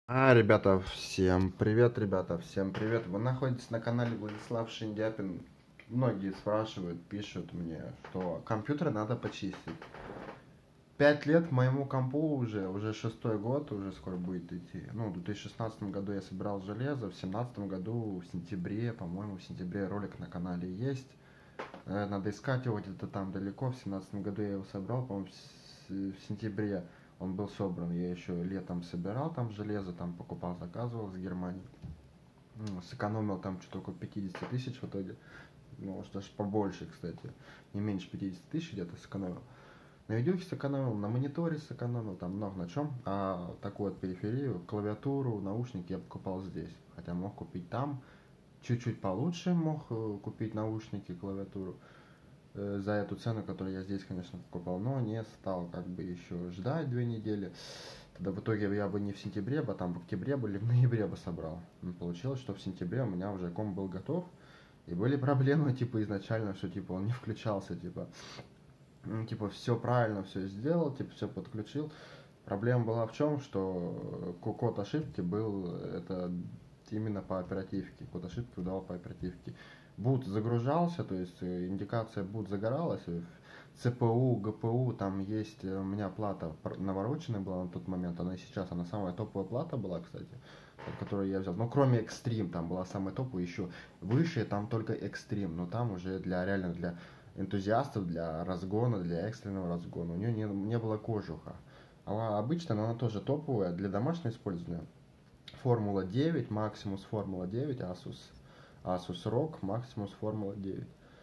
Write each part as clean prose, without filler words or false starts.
Ребята, всем привет, всем привет. Вы находитесь на канале Владислав Шиндяпин. Многие спрашивают, пишут мне, что компьютер надо почистить. 5 лет моему компу уже шестой год, уже скоро будет идти. Ну, в 2016 году я собирал железо, в 2017 году, в сентябре, по-моему, в сентябре ролик на канале есть. Надо искать его где-то там далеко. В 2017 году я его собрал, по-моему, в сентябре он был собран. Я еще летом собирал там железо, там покупал, заказывал с Германии. Сэкономил там что-то около 50 тысяч в итоге. Ну, может, даже побольше, кстати. Не меньше 50 тысяч где-то сэкономил. На видюхе сэкономил, на мониторе сэкономил, там много на чем. А такую вот периферию, клавиатуру, наушники я покупал здесь. Хотя мог купить там. Чуть-чуть получше мог купить наушники, клавиатуру за эту цену, которую я здесь, конечно, покупал, но не стал как бы еще ждать 2 недели. Тогда в итоге я бы не в сентябре, бы там в октябре бы или в ноябре бы собрал. Но получилось, что в сентябре у меня уже комп был готов, и были проблемы, типа, изначально, что, типа, он не включался, типа, типа, все правильно, все сделал, типа, все подключил. Проблема была в чем, что код ошибки был, это именно по оперативке, код ошибки удал по оперативке. Boot загружался, то есть индикация boot загоралась, ЦПУ, ГПУ, там есть, у меня плата навороченная была на тот момент, она и сейчас, она самая топовая плата была, кстати, которую я взял. Но кроме Extreme, там была самая топовая, еще выше, там только Extreme, но там уже для реально для энтузиастов, для разгона, для экстренного разгона. У нее не было кожуха. А обычно она тоже топовая для домашнего использования. Формула 9, Maximus Формула 9, Asus ROG, Maximus Формула 9.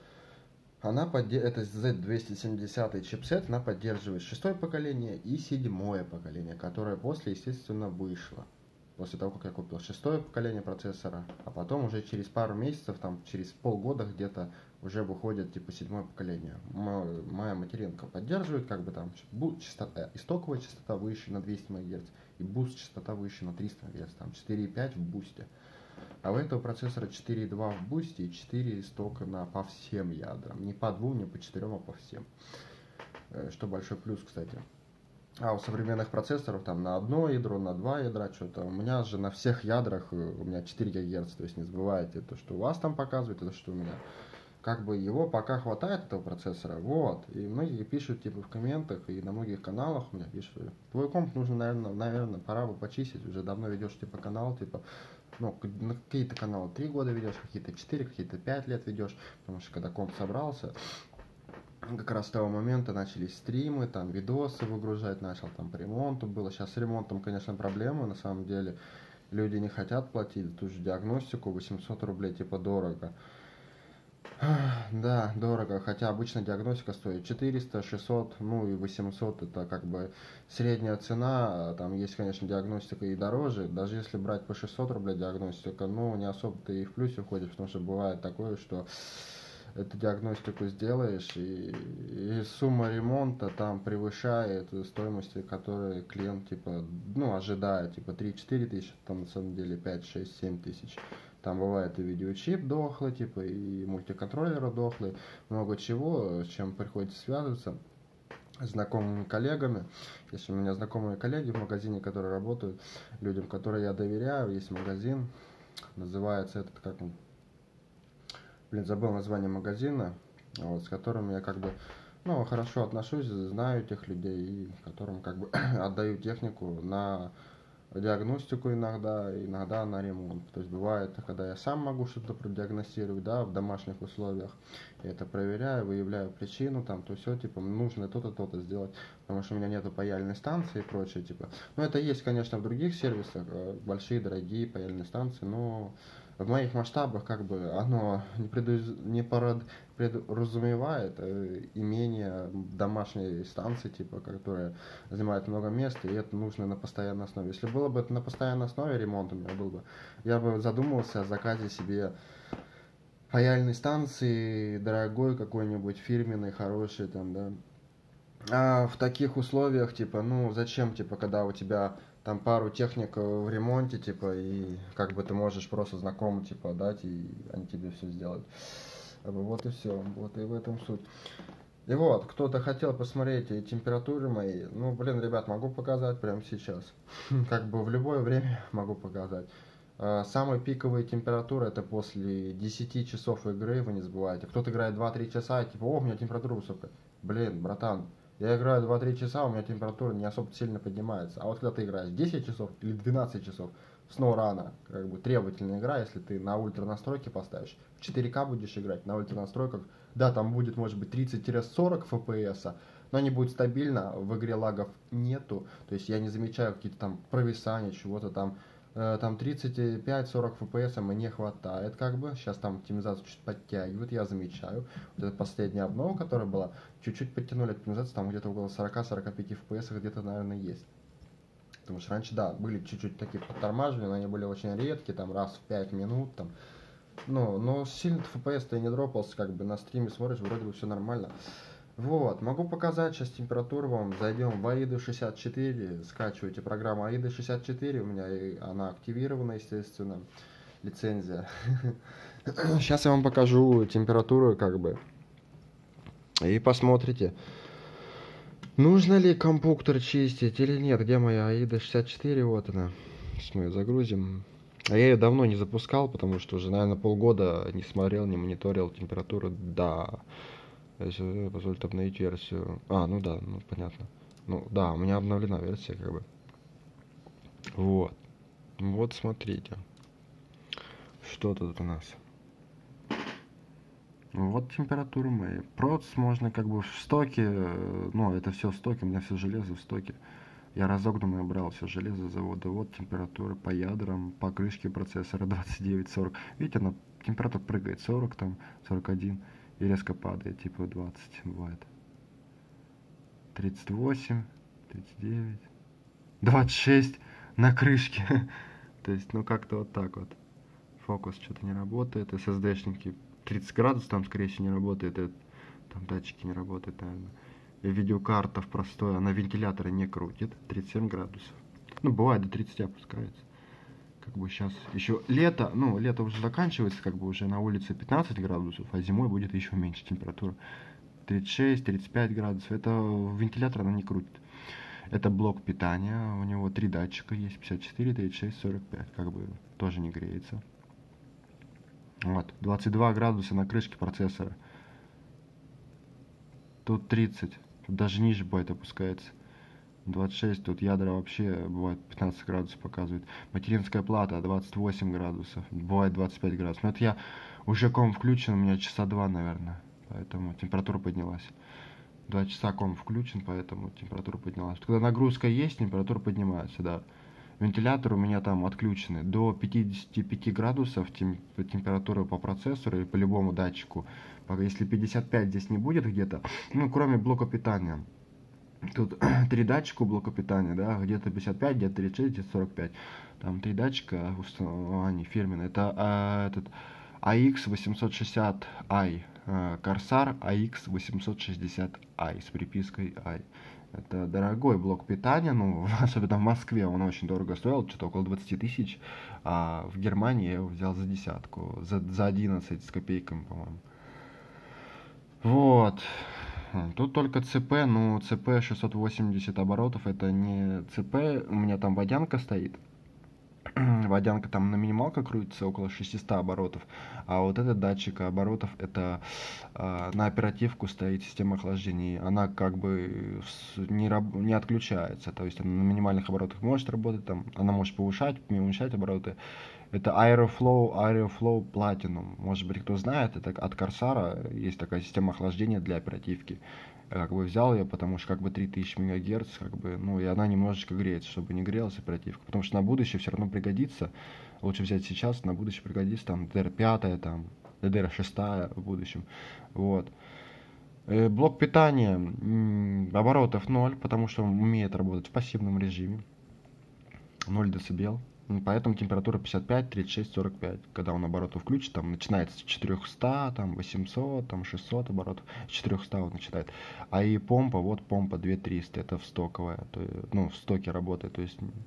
Это Z270 чипсет, она поддерживает шестое поколение и седьмое поколение, которое после, естественно, вышло. После того, как я купил шестое поколение процессора, а потом уже через пару месяцев, там через полгода где-то уже выходит типа седьмое поколение. Моя материнка поддерживает, как бы там частота, истоковая частота выше на 200 МГц и буст частота выше на 300 МГц, там 4,5 в бусте. А у этого процессора 4,2 в бусте и 4 стока по всем ядрам. Не по двум, не по четырем, а по всем. Что большой плюс, кстати. А у современных процессоров там на одно ядро, на два ядра что-то. У меня же на всех ядрах у меня 4 ГГц. То есть не забывайте, то, что у вас там показывает, это что у меня. Как бы его пока хватает, этого процессора. Вот. И многие пишут типа в комментах и на многих каналах у меня пишут, твой комп нужно, наверное, пора бы почистить. Уже давно ведешь типа канал, типа, ну, на какие-то каналы 3 года ведешь, какие-то 4, какие-то 5 лет ведешь. Потому что когда комп собрался, как раз с того момента начались стримы, там видосы выгружать начал, там по ремонту было. Сейчас с ремонтом, конечно, проблемы, на самом деле. Люди не хотят платить ту же диагностику, 800 рублей, типа дорого. Да, дорого, хотя обычно диагностика стоит 400, 600, ну и 800, это как бы средняя цена, там есть, конечно, диагностика и дороже, даже если брать по 600 рублей диагностика, ну не особо-то и в плюсе уходишь, потому что бывает такое, что эту диагностику сделаешь, и сумма ремонта там превышает стоимости, которые клиент, типа, ну, ожидает, типа 3-4 тысячи, там на самом деле 5-6-7 тысяч. Там бывает и видеочип дохлый, типа, и мультиконтроллеры дохлые, много чего, с чем приходится связываться с знакомыми коллегами. Если у меня знакомые коллеги в магазине, которые работают, людям, которые я доверяю, есть магазин, называется этот, как он, забыл название магазина, вот, с которым я как бы, ну, хорошо отношусь, знаю этих людей, и которым как бы отдаю технику на диагностику иногда на ремонт. То есть бывает, когда я сам могу что-то продиагностировать, да, в домашних условиях, я это проверяю, выявляю причину, там, то все, типа, нужно то-то, то-то сделать, потому что у меня нету паяльной станции и прочее, типа. Ну, это есть, конечно, в других сервисах, большие, дорогие паяльные станции, но в моих масштабах как бы оно не подразумевает имение домашней станции, типа, которая занимает много места, и это нужно на постоянной основе. Если было бы это на постоянной основе, ремонт у меня был бы, я бы задумывался о заказе себе паяльной станции, дорогой какой-нибудь, фирменной, хорошей там, да. А в таких условиях, типа, ну, зачем, типа, когда у тебя там пару техник в ремонте, типа, и как бы ты можешь просто знакомым, типа, дать, и они тебе все сделают. Вот и все, вот и в этом суть. И вот, кто-то хотел посмотреть и температуры мои. Ну, блин, ребят, могу показать прямо сейчас. Как бы в любое время могу показать. Самые пиковые температуры это после 10 часов игры, вы не забывайте. Кто-то играет 2-3 часа, и типа, о, у меня температура высокая. Блин, братан, я играю 2-3 часа, у меня температура не особо сильно поднимается. А вот когда ты играешь 10 часов или 12 часов, снова рано, как бы требовательная игра, если ты на ультра настройки поставишь, в 4К будешь играть, на ультра настройках, да, там будет, может быть, 30-40 FPS, но не будет стабильно, в игре лагов нету, то есть я не замечаю какие-то там провисания, чего-то там, там 35-40 FPS мне хватает, как бы, сейчас там оптимизацию чуть подтягивают, я замечаю, вот эта последняя обнова, которая была, чуть-чуть подтянули оптимизацию, там где-то около 40-45 FPS где-то, наверное, есть. Потому что раньше, да, были чуть-чуть такие подтормаживания, но они были очень редкие, там раз в 5 минут, там. Ну, но сильно FPS-то и не дропался, как бы на стриме смотришь, вроде бы все нормально. Вот, могу показать сейчас температуру вам. Зайдем в AIDA 64, скачивайте программу AIDA 64, у меня она активирована, естественно, лицензия. Сейчас я вам покажу температуру, как бы, и посмотрите. Нужно ли компьютер чистить или нет? Где моя AIDA 64? Вот она. Сейчас мы ее загрузим. А я ее давно не запускал, потому что уже, наверное, полгода не смотрел, не мониторил температуру. Да. Если позволит обновить версию. А, ну да, ну понятно. Ну да, у меня обновлена версия, как бы. Вот. Вот смотрите. Что тут у нас? Вот температура моя. Проц можно как бы в стоке, ну это все в стоке, у меня все железо в стоке. Я разогнанное брал все железо завода. Вот температура по ядрам, по крышке процессора 29-40. Видите, она температура прыгает 40, там 41 и резко падает, типа 20 бывает. 38, 39, 26 на крышке. То есть, ну как-то вот так вот. Фокус что-то не работает, SSD-шники 30 градусов там, скорее всего, не работает, и там датчики не работают, наверное. И видеокарта в простой, она вентиляторы не крутит, 37 градусов. Ну, бывает до 30 опускается. Как бы сейчас еще лето, ну, лето уже заканчивается, как бы уже на улице 15 градусов, а зимой будет еще меньше температура. 36-35 градусов, это вентилятор она не крутит. Это блок питания, у него 3 датчика есть, 54, 36, 45, как бы тоже не греется. Вот, 22 градуса на крышке процессора. Тут 30, тут даже ниже бывает опускается. 26, тут ядра вообще бывает 15 градусов показывает. Материнская плата 28 градусов, бывает 25 градусов. Но это я уже комп включен, у меня часа 2, наверное, поэтому температура поднялась. 2 часа комп включен, поэтому температура поднялась. Когда нагрузка есть, температура поднимается, да. Вентилятор у меня там отключены до 55 градусов температура по процессору и по любому датчику. Если 55 здесь не будет где-то, ну кроме блока питания. Тут 3 датчика у блока питания, да, где-то 55, где-то 36, где-то 45. Там 3 датчика, они фирменные. Это этот AX860i, Corsair AX860i с припиской i. Это дорогой блок питания, ну, особенно в Москве он очень дорого стоил, что-то около 20 тысяч, а в Германии я его взял за десятку, за 11 с копейками, по-моему. Вот. Тут только ЦП, ну, ЦП 680 оборотов, это не ЦП, у меня там водянка стоит. Водянка там на минималка крутится около 600 оборотов, а вот этот датчик оборотов, это на оперативку стоит система охлаждения, она как бы не отключается, то есть она на минимальных оборотах может работать, там, она может повышать, уменьшать обороты. Это Aeroflow Platinum, может быть кто знает, это от Corsair, есть такая система охлаждения для оперативки. Как бы взял ее, потому что как бы 3000 МГц, как бы, ну и она немножечко греется, чтобы не грелась оперативка, потому что на будущее все равно пригодится, лучше взять сейчас, на будущее пригодится там DDR5, там DDR6 в будущем, вот. Блок питания, оборотов 0, потому что он умеет работать в пассивном режиме, 0 дБ. Поэтому температура 55, 36, 45. Когда он обороты включит, там начинается с 400, там 800, там 600 оборотов. С 400 он начинает. А и помпа, вот помпа 2300, это в стоковая. Ну, в стоке работает. То есть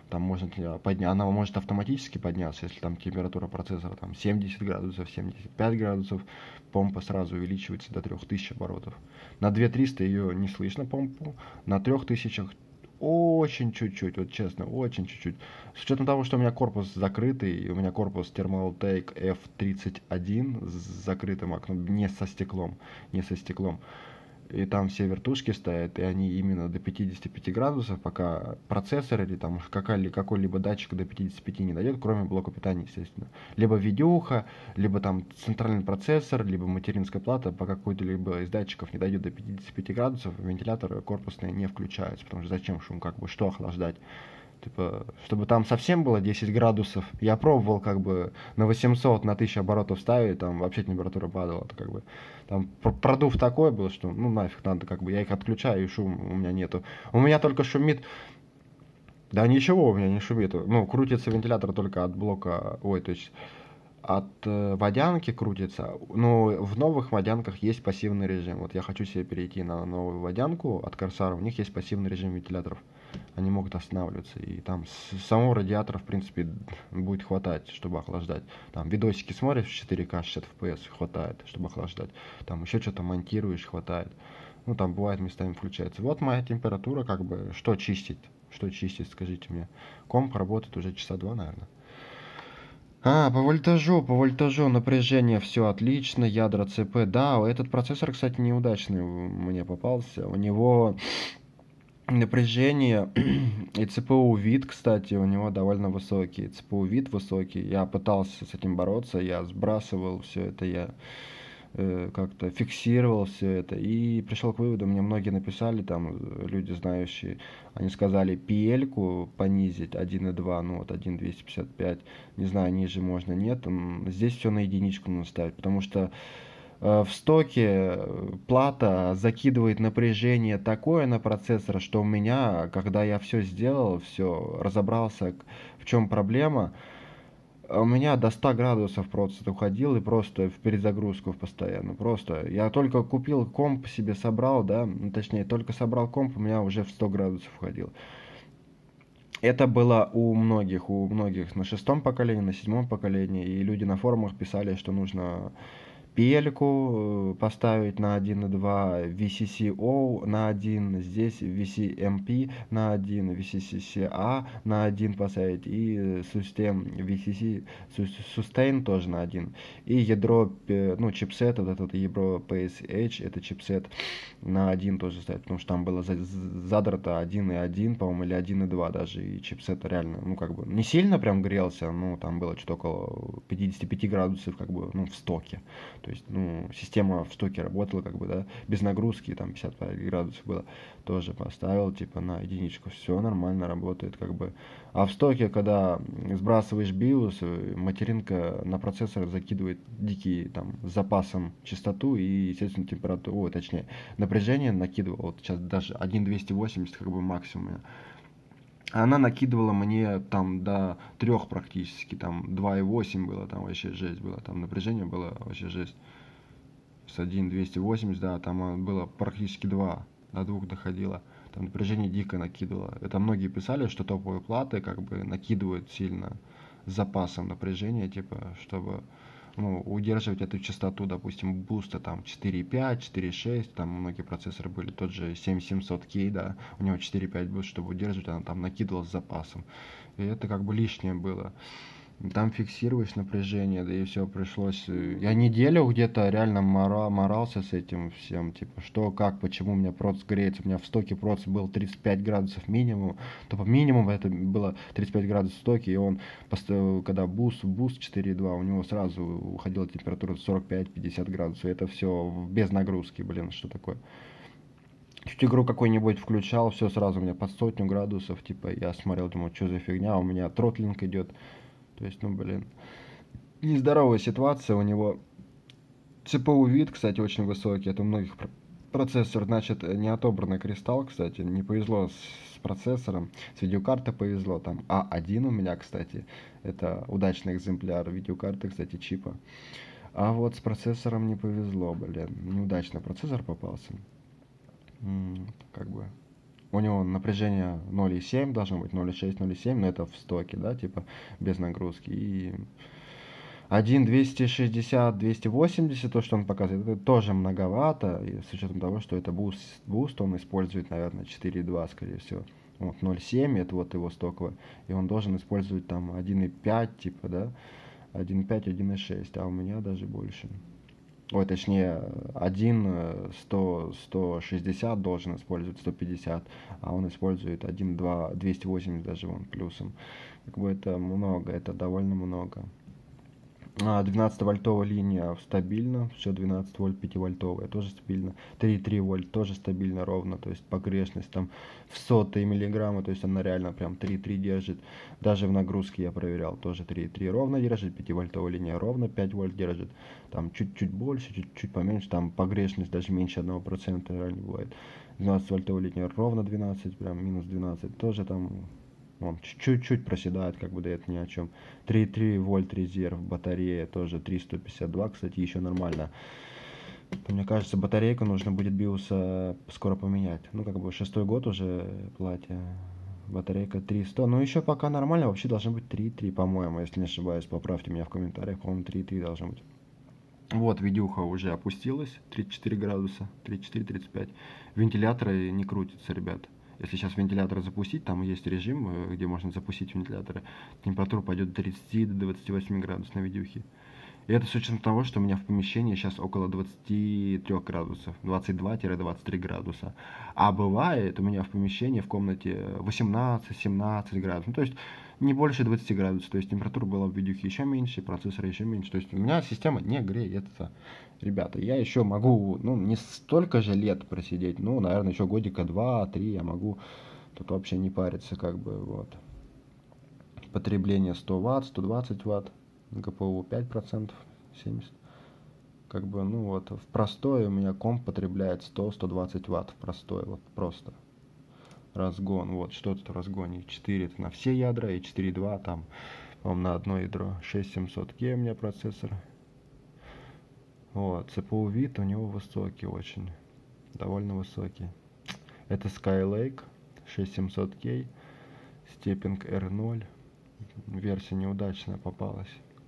Там можно поднять, она может автоматически подняться, если там температура процессора там 70 градусов, 75 градусов, помпа сразу увеличивается до 3000 оборотов. На 2300 ее не слышно, помпу, на 3000 очень чуть-чуть, вот честно, очень чуть-чуть. С учетом того, что у меня корпус закрытый, у меня корпус Thermaltake F31 с закрытым окном, не со стеклом, не со стеклом. И там все вертушки стоят, и они именно до 55 градусов, пока процессор или там какой-либо датчик до 55 не дойдет, кроме блока питания, естественно. Либо видюха, либо там центральный процессор, либо материнская плата по какой-либо из датчиков не дойдет до 55 градусов, вентилятор корпусный не включается, потому что зачем шум, как бы, что охлаждать? Типа, чтобы там совсем было 10 градусов. Я пробовал как бы на 800, на 1000 оборотов ставить, там вообще температура падала. То, как бы, там продув такой был, что ну нафиг надо, как бы я их отключаю, и шум у меня нету. У меня только шумит. Да ничего у меня не шумит. Ну, крутится вентилятор только от блока, ой, то есть от водянки крутится. Но в новых водянках есть пассивный режим. Вот я хочу себе перейти на новую водянку от Corsair. У них есть пассивный режим вентиляторов. Они могут останавливаться. И там самого радиатора, в принципе, будет хватать, чтобы охлаждать. Там видосики смотришь в 4К 60 FPS, хватает, чтобы охлаждать. Там еще что-то монтируешь, хватает. Ну, там бывает местами включается. Вот моя температура, как бы, что чистить? Что чистить, скажите мне. Комп работает уже часа 2, наверное. По вольтажу напряжение все отлично, ядра ЦП. Да, этот процессор, кстати, неудачный мне попался. У него напряжение и ЦПУ вид, кстати, у него довольно высокий. ЦПУ вид высокий. Я пытался с этим бороться, я сбрасывал все это, я как-то фиксировал все это и пришел к выводу, мне многие написали, там люди знающие, они сказали PL-ку понизить 1.2, ну вот 1.255, не знаю, ниже можно, нет, здесь все на единичку надо ставить, потому что в стоке плата закидывает напряжение такое на процессор, что у меня, когда я все сделал, все разобрался, в чем проблема, у меня до 100 градусов просто уходил и просто в перезагрузку постоянно. Просто я только купил комп себе собрал, да, ну, точнее, только собрал комп, у меня уже в 100 градусов уходил. Это было у многих на шестом поколении, на седьмом поколении, и люди на форумах писали, что нужно PL-ку поставить на 1.2, VCC-O на 1, здесь VCMP на 1, VCC-A на 1 поставить и Sustain VCC Sustain тоже на 1. И ядро, ну, чипсет, вот этот ядро PSH, это чипсет на 1 тоже ставить, потому что там было задрато 1.1, по-моему, или 1.2 даже, и чипсет реально, ну, как бы, не сильно прям грелся, ну, там было что-то около 55 градусов, как бы, ну, в стоке. То есть, ну, система в стоке работала, как бы, да, без нагрузки, там 55 градусов было, тоже поставил, типа, на единичку, все нормально работает, как бы. А в стоке, когда сбрасываешь BIOS, материнка на процессор закидывает дикий, там, с запасом частоту и, естественно, температуру, ой, точнее, напряжение накидывал, вот сейчас даже 1.280, как бы, максимум. Она накидывала мне там до 3 практически, там 2.8 было, там вообще жесть было, там напряжение было вообще жесть. С 1.280, да, там было практически 2, до 2 доходило. Там напряжение дико накидывало. Это многие писали, что топовые платы как бы накидывают сильно с запасом напряжения, типа, чтобы, ну, удерживать эту частоту, допустим, буста там 4.5, 4.6, там многие процессоры были, тот же 7700K, да, у него 4.5 буст, чтобы удерживать, она там накидывала с запасом. И это как бы лишнее было. Там фиксируешь напряжение, да и все, пришлось. Я неделю где-то реально морался с этим всем, типа, что, как, почему у меня проц греется. У меня в стоке проц был 35 градусов минимум, то по минимуму это было 35 градусов в стоке, и он, когда буст 4.2, у него сразу уходила температура 45-50 градусов, и это все без нагрузки, блин, что такое. Чуть игру какой-нибудь включал, все сразу у меня под 100 градусов, типа, я смотрел, думал, что за фигня, у меня тротлинг идет. То есть, ну, блин, нездоровая ситуация у него. ЦПУ вид, кстати, очень высокий. Это у многих процессор, значит, не отобранный кристалл, кстати. Не повезло с процессором. С видеокартой повезло. Там А1 у меня, кстати. Это удачный экземпляр видеокарты, кстати, чипа. А вот с процессором не повезло, блин. Неудачно процессор попался. Как бы У него напряжение 0,7 должно быть, 0,6, 0,7, но это в стоке, да, типа без нагрузки. И 1,260, 280, то, что он показывает, это тоже многовато, и с учетом того, что это буст он использует, наверное, 4,2, скорее всего. Вот 0,7, это вот его стоковое, и он должен использовать там 1,5, типа, да, 1,5, 1,6, а у меня даже больше. Ой, точнее, 160 должен использовать 150, а он использует 1,2, 280 даже вон плюсом. Как бы это много, это довольно много. 12-вольтовая линия стабильно, все 12 вольт 5-вольтовая тоже стабильно, 3,3 вольт тоже стабильно ровно, то есть погрешность там в сотые миллиграммы, то есть она реально прям 3,3 держит, даже в нагрузке я проверял, тоже 3,3 ровно держит, 5-вольтовая линия ровно 5 вольт держит, там чуть-чуть больше, чуть-чуть поменьше, там погрешность даже меньше 1% реально бывает, 12-вольтовая линия ровно 12, прям минус 12, тоже там он чуть-чуть проседает, как бы дает ни о чем. 3,3 вольт резерв, батарея тоже 3,152, кстати, еще нормально. Мне кажется, батарейку нужно будет биоса скоро поменять. Ну, как бы 6-й год уже платье. Батарейка 3,100. Ну, еще пока нормально, вообще должно быть 3,3, по-моему, если не ошибаюсь. Поправьте меня в комментариях, по-моему, 3,3 должно быть. Вот, видюха уже опустилась, 34 градуса, 34-35. Вентиляторы не крутятся, ребят. Если сейчас вентилятор запустить, там есть режим, где можно запустить вентиляторы, температура пойдет до 30 до 28 градусов на видюхе. И это с учетом того, что у меня в помещении сейчас около 23 градусов, 22-23 градуса. А бывает у меня в помещении, в комнате 18-17 градусов. Ну, то есть не больше 20 градусов. То есть температура была в видюхе еще меньше, процессора еще меньше. То есть у меня система не греется. Ребята, я еще могу, ну, не столько же лет просидеть, ну, наверное, еще годика 2-3 я могу тут вообще не париться, как бы, вот. Потребление 100 ватт, 120 ватт, ГПУ 5%, 70. Как бы, ну вот, в простой у меня комп потребляет 100-120 ватт в простой, вот просто. Разгон, вот, что тут в разгоне, 4 это на все ядра, и 4,2 там, по-моему, на одно ядро, 6700K у меня процессор. Вот, CPU вид у него высокий очень, довольно высокий. Это Skylake 6700K, степинг R0, версия неудачная попалась.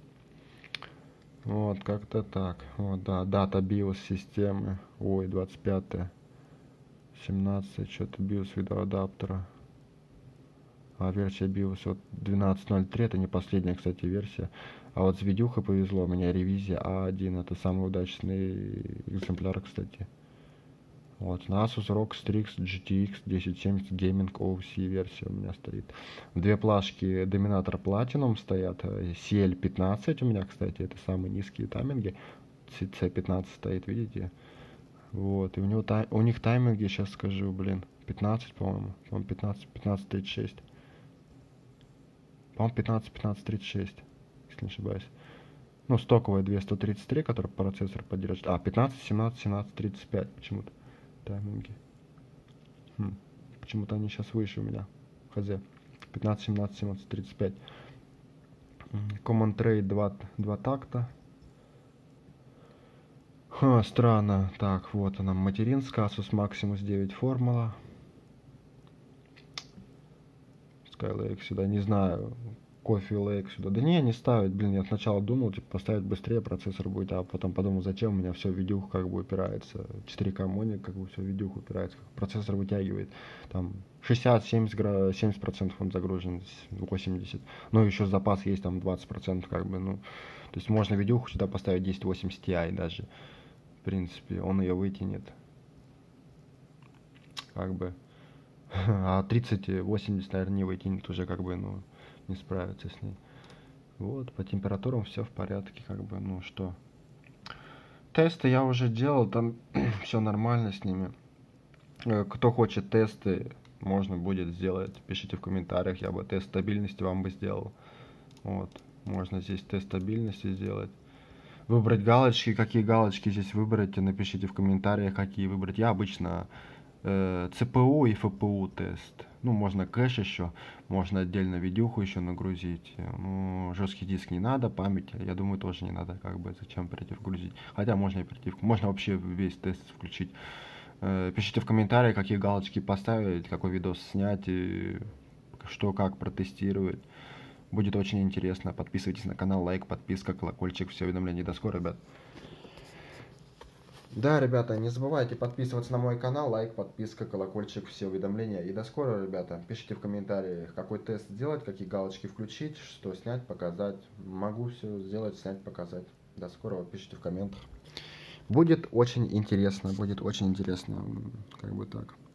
Вот, как-то так. Вот, да, дата BIOS системы. Ой, 25 17 что-то BIOS видеоадаптера. А версия BIOS вот 12.03, это не последняя, кстати, версия. А вот с видюхой повезло, у меня ревизия А1, это самый удачный экземпляр, кстати. Вот, на Asus ROG Strix GTX 1070 Gaming OC версия у меня стоит. Две плашки Dominator Platinum стоят, CL15 у меня, кстати, это самые низкие тайминги. C15 стоит, видите? Вот, и у них тайминги, сейчас скажу, блин, 15, по-моему, 15, 15.36. По-моему, 15, 15.36, если не ошибаюсь. Ну, стоковая 233, который процессор поддерживает. А, 15, 17, 17, 35 почему-то тайминги. Почему-то они сейчас выше у меня. Хз. 15, 17, 17, 35. Command Trade 2 такта. Странно. Так, вот она, материнская. Asus Maximus 9 формула. Skylake сюда, не знаю. Coffee Lake сюда. Да не ставить, блин, я сначала думал, типа, поставить быстрее процессор будет, а потом подумал, зачем у меня все в видюху как бы упирается. 4К моник, как бы все в видюху упирается, как процессор вытягивает. Там 60-70%, 70% он загружен, 80%. Ну, еще запас есть там 20%, как бы, ну. То есть можно видюху сюда поставить 1080 Ti даже. В принципе, он ее вытянет. Как бы. А 3080, наверное, не вытянет уже, как бы, ну, не справится с ней. Вот, по температурам все в порядке, как бы, ну что. Тесты я уже делал, там все нормально с ними. Кто хочет тесты, можно будет сделать. Пишите в комментариях, я бы тест стабильности вам бы сделал. Вот, можно здесь тест стабильности сделать. Выбрать галочки, какие галочки здесь выбрать, напишите в комментариях, какие выбрать. Я обычно CPU и FPU тест. Ну, можно кэш еще, можно отдельно видюху еще нагрузить. Ну, жесткий диск не надо, память, я думаю, тоже не надо, как бы, зачем оперативку грузить. Хотя можно оперативку, можно вообще весь тест включить. Пишите в комментариях, какие галочки поставить, какой видос снять, и что как протестировать. Будет очень интересно. Подписывайтесь на канал, лайк, подписка, колокольчик, все уведомления. До скорого, ребят. Да, ребята, не забывайте подписываться на мой канал, лайк, подписка, колокольчик, все уведомления. И до скорого, ребята. Пишите в комментариях, какой тест сделать, какие галочки включить, что снять, показать. Могу все сделать, снять, показать. До скорого, пишите в комментах. Будет очень интересно, как бы так.